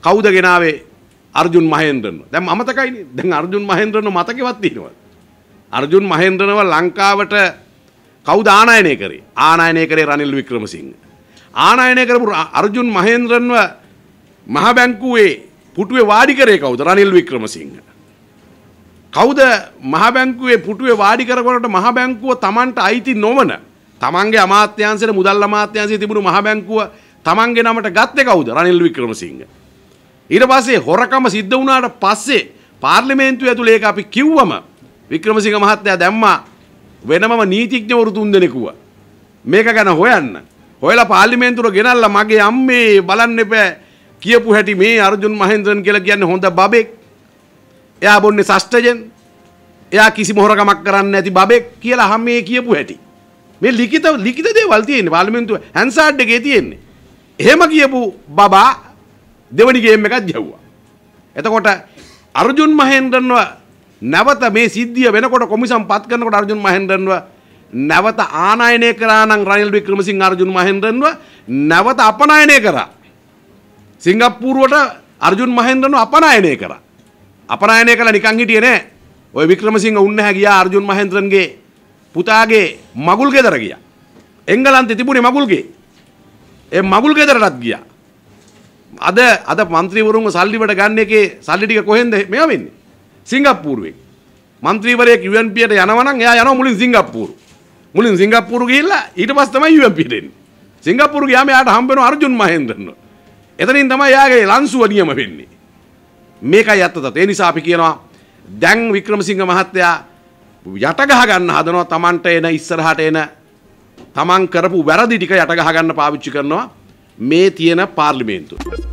කවුද ගෙනාවේ අර්ජුන් මහේන්ද්‍රන්ව. දැන් අමතකයිනේ. දැන් අර්ජුන් මහේන්ද්‍රන්ව මතකෙවත් තියෙනවද? අර්ජුන් මහේන්ද්‍රන්ව ලංකාවට කවුද ආනයනය කරේ? ආනයනය කරේ රනිල් වික්‍රමසිංහ. ආනයනය කරපු අර්ජුන් මහේන්ද්‍රන්ව මහ බැංකුවේ පුටුවේ වාඩි කරේ කවුද? රනිල් වික්‍රමසිංහ. කවුද මහ බැංකුවේ පුටුවේ වාඩි කරනකොට මහ බැංකුව Tamanට අයිති නොවන තමන්ගේ අමාත්‍යාංශයේ මුදල් අමාත්‍යාංශයේ තිබුණු මහ බැංකුව තමන්ගේ නමට ගත්තේ කවුද? රනිල් වික්‍රමසිංහ. ඊට පස්සේ හොරකම සිද්ධ වුණාට පස්සේ පාර්ලිමේන්තුව ඇතුලේ ඒක අපි කිව්වම වික්‍රමසිංහ මහත්තයා දැම්මා වෙනමම නීතිඥවරු 3 දෙනෙකුව මේක ගැන හොයන්න. හොයලා පාර්ලිමේන්තුවට ගෙනල්ලා මගේ අම්මේ බලන්න එපා කියපු හැටි මේ අර්ජුන් මහේන්ද්‍රන් කියලා කියන්නේ හොඳ බබෙක්. එයා බොන්නේ සස්ටජන්. එයා කිසිම හොරකමක් කරන්නේ නැති බබෙක් කියලා හැමේ කියපු හැටි. මේ ලිඛිත දේවල් තියෙන්නේ පාර්ලිමේන්තුව හැන්සාඩ් එකේ තියෙන්නේ. එහෙම කියපු බබා දෙවනි ගේම් එකක් ගැහුවා. එතකොට අර්ජුන් මහේන්ද්‍රන්ව නැවත මේ සිද්ධිය වෙනකොට කොමිසම් පත් කරනකොට අර්ජුන් මහේන්ද්‍රන්ව නැවත ආනයනය කරා නම් රනිල් වික්‍රමසිංහ අර්ජුන් මහේන්ද්‍රන්ව නැවත අපනයනය කරා. සිංගප්පූරුවට අර්ජුන් මහේන්ද්‍රන්ව අපනයනය කරා. අපනයනය කළා නිකන් හිටියේ නෑ. ඔය වික්‍රමසිංහ උන්නහැ ගියා අර්ජුන් මහේන්ද්‍රන්ගේ පුතාගේ මගුල් ගෙදර ගියා. එංගලන්තේ තිබුණේ මගුල් ගේ. ඒ මගුල් ගෙදරටත් ගියා. අද മന്ത്രിවරුන්ව සල්ලි වලට ගන්න එකේ සල්ලි ටික කොහෙන්ද මේව වෙන්නේ? සිංගප්පූරුවෙන්. മന്ത്രിවරයෙක් UNP ට යනවා නම් එයා යනවා මුලින් සිංගප්පූරු. මුලින් සිංගප්පූරු ගිහිල්ලා ඊට පස්සේ තමයි UNP ට එන්නේ. සිංගප්පූරු ගියාම එයාට හම්බ වෙනවා අර්ජුන් මහේන්ද්‍රන්ව. එතනින් තමයි එයාගේ ලන්සුව නියම වෙන්නේ. මේකයි ඇත්ත තත්ත්වය. ඒ නිසා අපි කියනවා දැන් වික්‍රමසිංහ මහත්තයා යට ගහ ගන්න හදනවා Tamanට එන ඉස්සරහට එන තමන් කරපු වැරදි ටික යට ගහ ගන්න පාවිච්චි කරනවා මේ තියෙන පාර්ලිමේන්තුව.